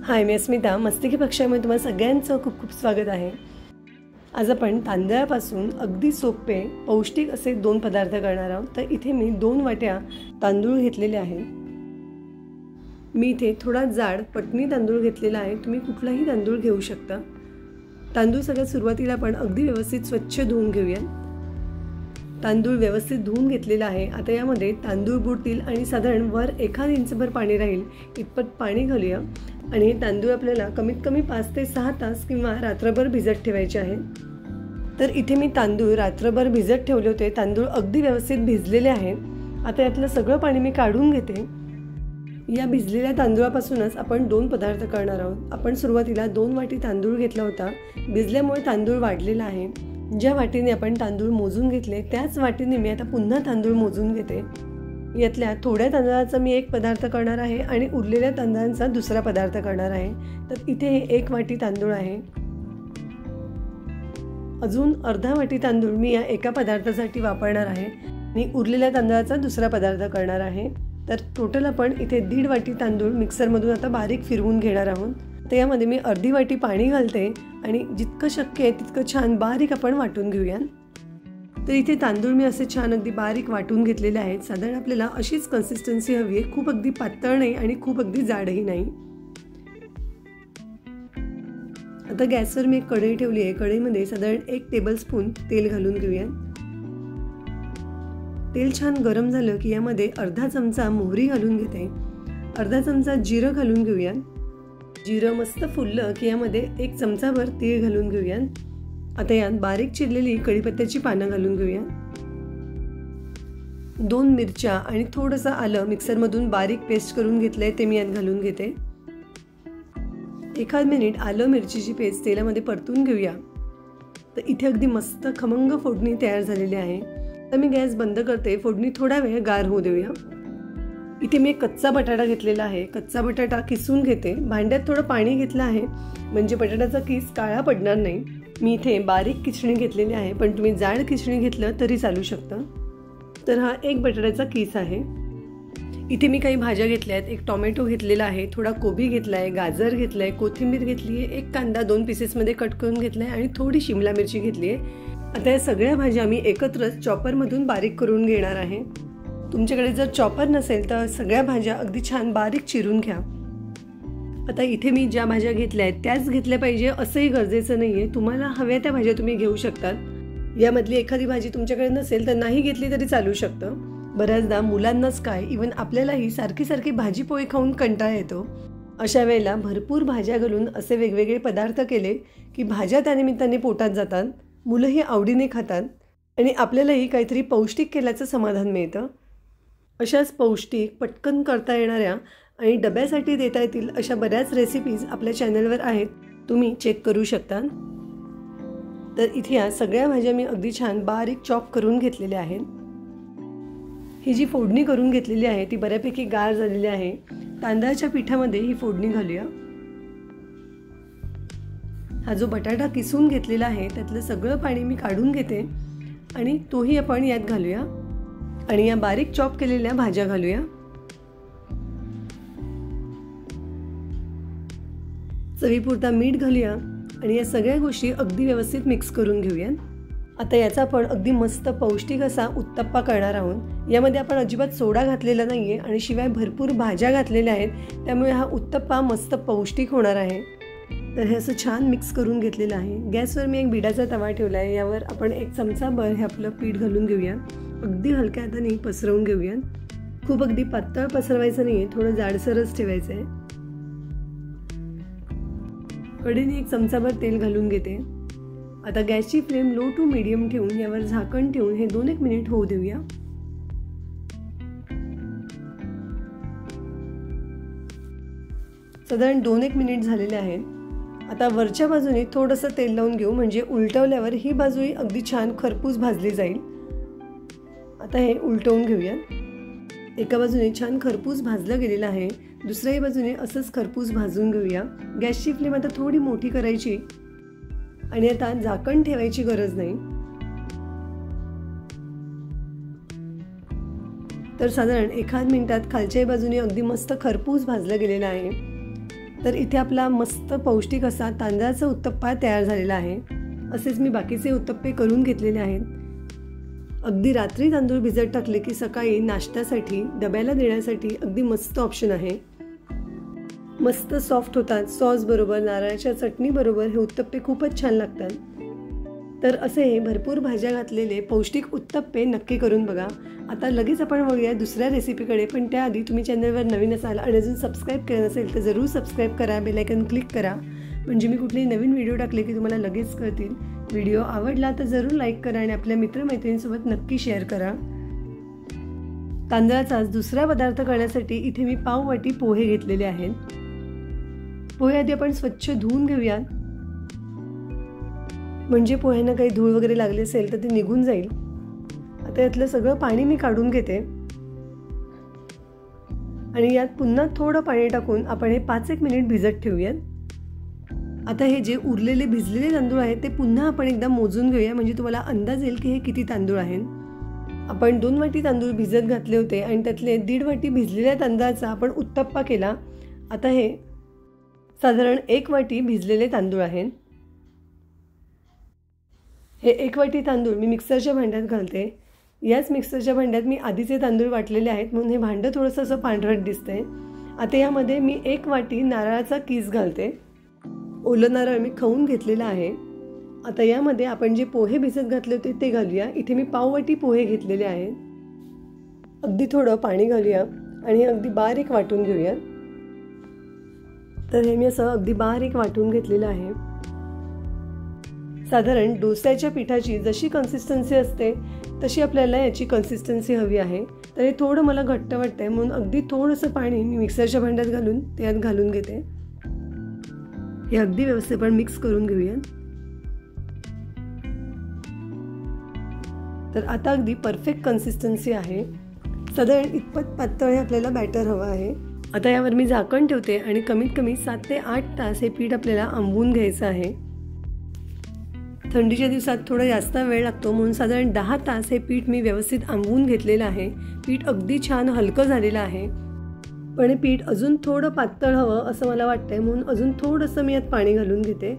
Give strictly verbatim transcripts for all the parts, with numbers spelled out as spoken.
हाय, मी अस्मिता. मस्तिकी कक्षामध्ये तुम्हाला सगळ्यांचं खूप खूप स्वागत आहे. आज आपण तांदळापासून अगदी सोपे पौष्टिक असे दोन पदार्थ करणार आहोत. तर इथे मी दोन वाट्या तांदूळ घेतलेले आहेत. मी इथे थोडा जाड पटनी तांदूळ घेतलेला आहे. तुम्ही कुठलाही तांदूळ घेऊ शकता. तांदूळ सगळ्यात सुरुवातीला आपण अगदी व्यवस्थित स्वच्छ धुवून घेऊया. तांदूळ व्यवस्थित धुवून घेतलेला आहे. आता यामध्ये तांदूळ बुडतील आणि साधारण वर एखाद इंचभर पाणी राहील इतपत पाणी घालूया. आणि हे तांदूळ आपल्याला कमीत कमी पाच ते सहा तास किंवा रात्रभर भिजत ठेवायचे आहे. तर इथे मी तांदूळ रात्रभर भिजत ठेवले होते. तांदूळ अगदी व्यवस्थित भिजलेले आहेत. आता यातलं सगळं पाणी मी काढून घेते. या भिजलेल्या तांदूळापासूनच आपण दोन पदार्थ करणार आहोत. आपण सुरुवातीला दोन वाटी तांदूळ घेतला होता. भिजल्यामुळे तांदूळ वाढलेला आहे. ज्या वाटीने आपण तांदूळ मोजून घेतले त्याच वाटीने मी आता पुन्हा तांदूळ मोजून घेते. यातल्या थोड्या तांदळाचा मी एक पदार्थ करणार आहे आणि उरलेल्या तांदळांचा दुसरा पदार्थ करणार आहे. तर इथे हे एक वाटी तांदूळ आहे. अजून अर्धा वाटी तांदूळ मी या एका पदार्थासाठी वापरणार आहे आणि उरलेल्या तांदळाचा दुसरा पदार्थ करणार आहे. तर टोटल आपण इथे दीड वाटी तांदूळ मिक्सरमधून आता बारीक फिरवून घेणार आहोत. तर यामध्ये मी अर्धी वाटी पाणी घालते आणि जितकं शक्य आहे तितकं छान बारीक आपण वाटून घेऊया. तर इथे तांदूळ मी असे छान अगदी बारीक वाटून घेतलेले आहेत. साधारण आपल्याला अशीच कन्सिस्टन्सी हवी आहे. खूप अगदी पातळ नाही आणि खूप अगदी जाडही नाही. आता गॅसवर मी एक कढई ठेवली आहे. कढईमध्ये साधारण एक टेबलस्पून तेल घालून घेऊया. तेल छान गरम झालं की यामध्ये अर्धा चमचा मोहरी घालून घेते. अर्धा चमचा जिरं घालून घेऊया. जिरं मस्त फुललं की यामध्ये एक चमचाभर तीळ घालून घेऊया. आता यात बारीक चिरलेली कढीपत्त्याची पानं घालून घेऊया. दोन मिरच्या आणि थोडंसं आलं मिक्सरमधून बारीक पेस्ट करून घेतलंय ते मी यात घालून घेते. एखाद मिनिट आलं मिरचीची पेस्ट तेलामध्ये परतून घेऊया. तर इथे अगदी मस्त खमंग फोडणी तयार झालेली आहे. तर मी गॅस बंद करते. फोडणी थोडा वेळ गार होऊ देऊया. इथे मी एक कच्चा बटाटा घेतलेला आहे. कच्चा बटाटा किसून घेते. भांड्यात थोडं पाणी घेतलं आहे म्हणजे बटाट्याचा किस काळा पडणार नाही. मी इथे बारीक किसणी घेतलेली आहे पण तुम्ही जाड किसणी घेतलं तरी चालू शकतं. तर हा एक बटाट्याचा किस आहे. इथे मी काही भाज्या घेतल्या आहेत. एक टोमॅटो घेतलेला आहे, थोडा कोबी घेतला आहे, गाजर घेतलं आहे, कोथिंबीर घेतली आहे, एक कांदा दोन पीसेसमध्ये कट करून घेतला आहे आणि थोडी शिमला मिरची घेतली आहे. आता या सगळ्या भाज्या मी एकत्रच चॉपरमधून बारीक करून घेणार आहे. तुमच्याकडे जर चॉपर नसेल तर सगळ्या भाज्या अगदी छान बारीक चिरून घ्या. आता इथे मी ज्या भाज्या घेतल्या आहेत त्याच घेतल्या पाहिजे असंही गरजेचं नाही आहे. तुम्हाला हव्या त्या भाज्या तुम्ही घेऊ शकतात. यामधली एखादी भाजी तुमच्याकडे नसेल तर नाही घेतली तरी चालू शकतं. बऱ्याचदा मुलांनाच काय इवन आपल्यालाही सारखी सारखी भाजी पोळी खाऊन कंटाळा येतो. अशा वेळेला भरपूर भाज्या घालून असे वेगवेगळे पदार्थ केले की भाज्या त्यानिमित्ताने पोटात जातात, मुलंही आवडीने खातात आणि आपल्यालाही काहीतरी पौष्टिक केल्याचं समाधान मिळतं. अशाच पौष्टिक पटकन करता येणाऱ्या आणि डब्यासाठी देता येतील अशा बऱ्याच रेसिपीज आपल्या चॅनलवर आहेत. तुम्ही चेक करू शकता. तर इथे या सगळ्या भाज्या मी अगदी छान बारीक चॉप करून घेतलेल्या आहेत. ही जी फोडणी करून घेतलेली आहे ती बऱ्यापैकी गार झालेली आहे. तांदळाच्या पिठामध्ये ही फोडणी घालूया. हा जो बटाटा किसून घेतलेला आहे त्यातलं सगळं पाणी मी काढून घेते आणि तोही आपण यात घालूया आणि या बारीक चॉप केलेल्या भाज्या घालूया. चवीपुरता मीठ घालूया आणि या सगळ्या गोष्टी अगदी व्यवस्थित मिक्स करून घेऊया. आता याचा आपण अगदी मस्त पौष्टिक असा उत्तप्पा करणार आहोत. यामध्ये आपण अजिबात सोडा घातलेला नाही आहे आणि शिवाय भरपूर भाज्या घातलेल्या आहेत. त्यामुळे हा उत्तप्पा मस्त पौष्टिक होणार आहे. तर हे असं छान मिक्स करून घेतलेलं आहे. गॅसवर मी एक बिडाचा तवा ठेवला आहे. यावर आपण एक चमचाभर हे आपलं पीठ घालून घेऊया. अगदी हलक्या हाताने पसरवून घेऊया. खूप अगदी पातळ पसरवायचं नाही आहे, थोडं जाडसरच ठेवायचं आहे. कढईने एक चमचाभर तेल घालून घेते. आता गॅसची फ्लेम लो टू मीडियम ठेवून यावर झाकण ठेवून हे दोन एक मिनिट होऊ देऊया. साधारण दोन एक मिनिट झालेले आहेत. आता वरच्या बाजूने थोडंसं तेल लावून घेऊ म्हणजे उलटवल्यावर ही बाजूही अगदी छान खरपूस भाजली जाईल. आता हे उलटवून घेऊया. एका बाजूने छान खरपूस भाजलं गेलेलं आहे. दुसऱ्याही बाजूने असंच खरपूस भाजून घेऊया. गॅसची फ्लेम आता थोडी मोठी करायची आणि आता झाकण ठेवायची गरज नाही. तर साधारण एखाद मिनिटात खालच्या बाजूने अगदी मस्त खरपूस भाजलं गेलेलं आहे. तर इथे आपला मस्त पौष्टिक असा तांदळाचा उत्तप्पा तयार झालेला आहे। असेच मी बाकीचे उत्तप्पे करून घेतलेले आहेत। अगदी रात्री तांदूळ भिजत टाकले की सकाळी नाश्त्यासाठी डब्याला देण्यासाठी अगदी मस्त ऑप्शन आहे। मस्त सॉफ्ट होतात। सॉस बरोबर, नारळाच्या चटणी बरोबर हे उत्तप्पे खूपच छान लागतात। तर असे हे भरपूर भाज्या घातलेले पौष्टिक उत्तप्पे नक्की करून बघा। आता लगेच आपण वळूया दुसऱ्या रेसिपीकडे, पण त्याआधी तुम्ही चॅनलवर नवीन असाल आणि अजून सबस्क्राईब केलं नसेल तर जरूर सबस्क्राईब करा, बेल आयकॉन क्लिक करा, म्हणजे मी कुठलेही नवीन व्हिडिओ टाकले की तुम्हाला लगेच कळतील। व्हिडिओ आवडला तर जरूर लाईक करा आणि आपल्या मित्रमैत्रिणींसोबत नक्की शेअर करा। तांदळाचा दुसरा पदार्थ करण्यासाठी इथे मी पाव वाटी पोहे घेतलेले आहेत। पोहे आधी आपण स्वच्छ धुवून घेऊयात, म्हणजे पोह्यांना काही धूळ वगैरे लागली असेल तर ते निघून जाईल। आता यातलं सगळं पाणी मी काढून घेते आणि यात पुन्हा थोडं पाणी टाकून आपण हे पाच एक मिनिट भिजत ठेवूयात। आता हे जे उरलेले भिजलेले तांदूळ आहेत ते पुन्हा आपण एकदा मोजून घेऊया, म्हणजे तुम्हाला अंदाज येईल की हे किती तांदूळ आहेत। आपण दोन वाटी तांदूळ भिजत घातले होते आणि त्यातले दीड वाटी भिजलेल्या तांदळाचा आपण उत्तप्पा केला। आता हे साधारण एक वाटी भिजलेले तांदूळ आहेत। हे एक वाटी तांदूळ मी मिक्सरच्या भांड्यात घालते। याच मिक्सरच्या भांड्यात मी आधीचे तांदूळ वाटलेले आहेत म्हणून हे भांडं थोडंसं असं पांढरट दिसतंय। आता यामध्ये मी एक वाटी नारळाचा कीस घालते। ओलं नारळ मी खवून घेतलेला आहे। आता यामध्ये आपण जे पोहे भिजत घातले होते ते घालूया। इथे मी पाव वाटी पोहे घेतलेले आहेत। अगदी थोडं पाणी घालूया आणि हे अगदी बारीक वाटून घेऊया। तर हे मी असं अगदी बारीक वाटून घेतलेलं आहे। साधारण डोस्याच्या पिठाची जशी कन्सिस्टन्सी असते तशी आपल्याला याची कन्सिस्टन्सी हवी आहे। तर हे थोडं मला घट्ट वाटतंय म्हणून अगदी थोडंसं पाणी मी मिक्सरच्या भांड्यात घालून त्यात घालून घेते। हे अगदी व्यवस्थित आपण मिक्स करून घेऊया। तर आता अगदी परफेक्ट कन्सिस्टन्सी आहे। साधारण इतपत पातळ हे आपल्याला बॅटर हवं आहे। आता यावर मी झाकण ठेवते आणि कमीत कमी सात ते आठ तास हे पीठ आपल्याला आंबवून घ्यायचं आहे। थंडीच्या दिवसात थोडा जास्त वेळ लागतो म्हणून साधारण दहा तास हे पीठ मी व्यवस्थित आंबवून घेतलेलं आहे। पीठ अगदी छान हलकं झालेलं आहे, पण हे पीठ अजून थोडं पातळ हवं असं मला वाटतंय म्हणून अजून थोडंसं मी यात पाणी घालून घेते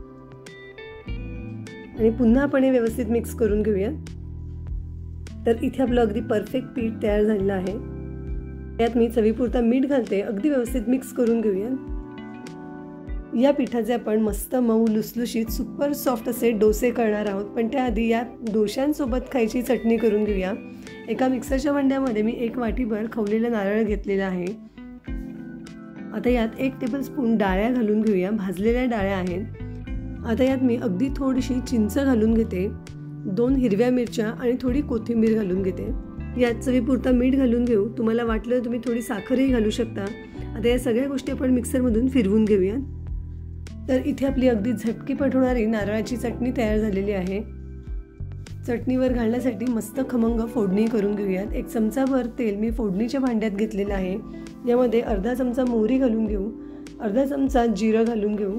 आणि पुन्हा आपण हे व्यवस्थित मिक्स करून घेऊया। तर इथे आपलं अगदी परफेक्ट पीठ तयार झालेलं आहे। यात मी चवीपुरता मीठ घालते। अगदी व्यवस्थित मिक्स करून घेऊया। या पिठाचे आपण मस्त मऊ लुसलुशीत सुपर सॉफ्ट असे डोसे करणार आहोत, पण त्याआधी या डोशांसोबत खायची चटणी करून घेऊया। एका मिक्सरच्या भांड्यामध्ये मी एक वाटीभर खवलेलं नारळ घेतलेलं आहे। आता यात एक टेबलस्पून डाळ्या घालून घेऊया, भाजलेल्या डाळ्या आहेत। आता यात मी अगदी थोडीशी चिंच घालून घेते, दोन हिरव्या मिरच्या आणि थोडी कोथिंबीर घालून घेते। यात चवीपुरता मीठ घालून घेऊ, तुम्हाला वाटलं तुम्ही थोडी साखरही घालू शकता। आता या सगळ्या गोष्टी आपण मिक्सरमधून फिरवून घेऊया। तर इथे आपली अगदी झटकीपट होणारी नारळाची चटणी तयार झालेली आहे। चटणीवर घालण्यासाठी मस्त खमंग फोडणी करून घेऊयात। एक चमचाभर तेल मी फोडणीच्या भांड्यात घेतलेलं आहे। यामध्ये अर्धा चमचा मोहरी घालून घेऊ, अर्धा चमचा जिरं घालून घेऊ,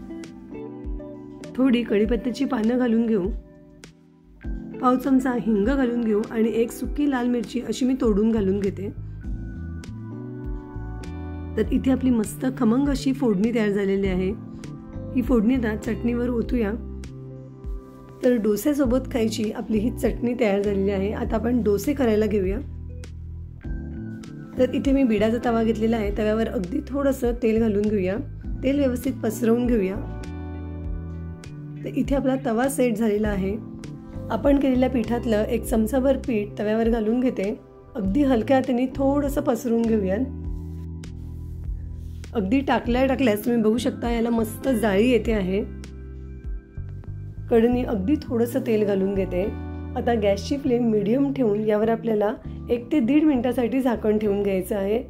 थोडी कढीपत्त्याची पानं घालून घेऊ, पाव चमचा हिंग घालून घेऊ आणि एक सुकी लाल मिरची अशी मी तोडून घालून घेते। तर इथे आपली मस्त खमंग अशी फोडणी तयार झालेली आहे। ही फोडणी आता चटणीवर ओतूया। तर डोस्यासोबत खायची आपली ही चटणी तयार झालेली आहे। आता आपण डोसे करायला घेऊया। तर इथे मी बिडाचा तवा घेतलेला आहे। तव्यावर अगदी थोडंसं तेल घालून घेऊया। तेल व्यवस्थित पसरवून घेऊया। तर इथे आपला तवा सेट झालेला आहे। आपण केलेल्या पिठातलं एक चमचाभर पीठ तव्यावर घालून घेते। अगदी हलक्या हाताने थोडंसं पसरवून घेऊया। अगदी टाकल्या टाकल्यास तुम्ही बघू शकता याला मस्त जाळी येते आहे। कढईने अगदी थोडंसं तेल घालून घेते। आता गॅसची फ्लेम मीडियम ठेवून यावर आपल्याला एक ते दीड मिनिटासाठी झाकण ठेवून घ्यायचं आहे।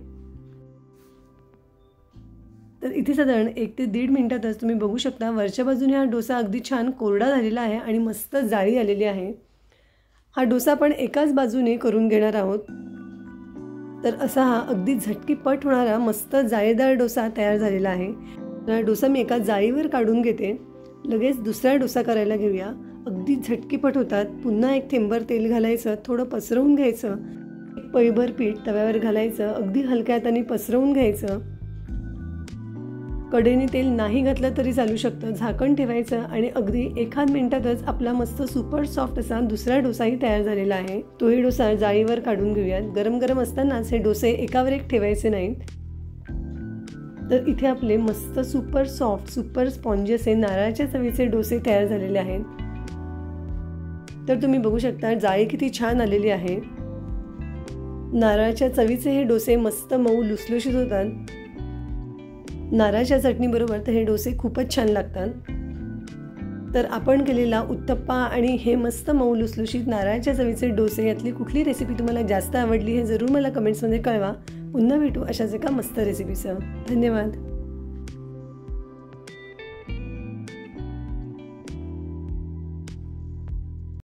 तर इथे साधारण एक ते दीड मिनिटातच तुम्ही बघू शकता वरच्या बाजूने हा डोसा अगदी छान कोरडा झालेला आहे आणि मस्त जाळी आलेली आहे। हा डोसा आपण एकाच बाजूने करून घेणार आहोत। तर असा हा अगदी झटकीपट होणारा मस्त जाळीदार डोसा तयार झालेला आहे। हा डोसा मी एका जाळीवर काढून घेते। लगेच दुसरा डोसा करायला घेऊया। अगदी झटकीपट होतात। पुन्हा एक थेंबर तेल घालायचं, थोडं पसरवून घ्यायचं, एक पळीभर पीठ तव्यावर घालायचं, अगदी हलक्या हाताने पसरवून घ्यायचं कढईने तेल नाही घातलं तरी चालू शकतं, झाकण ठेवायचं आणि अगदी एखाद मिनिटातच आपला मस्त सुपर सॉफ्ट असा दुसरा डोसाही तयार झालेला आहे. तोही डोसा जाळीवर काढून घेऊयात. गरम गरम असतानाच हे डोसे एकावर एक ठेवायचे नाहीत. तर इथे आपले मस्त सुपर सॉफ्ट सुपर स्पॉन्जी असे नारळाच्या चवीचे डोसे तयार झालेले आहेत. तर तुम्ही बघू शकता जाळी किती छान आलेली आहे. नारळाच्या चवीचे हे डोसे मस्त मऊ लुसलुशीत होतात. नारळाच्या चटणीबरोबर तर हे डोसे खूपच छान लागतात. तर आपण केलेला उत्तप्पा आणि हे मस्त मऊ लुसलुशीत नारळाच्या चवीचे डोसे यातली कुठली रेसिपी तुम्हाला जास्त आवडली हे जरूर मला कमेंट्समध्ये कळवा. पुन्हा भेटू अशाच एका मस्त रेसिपीसह. धन्यवाद.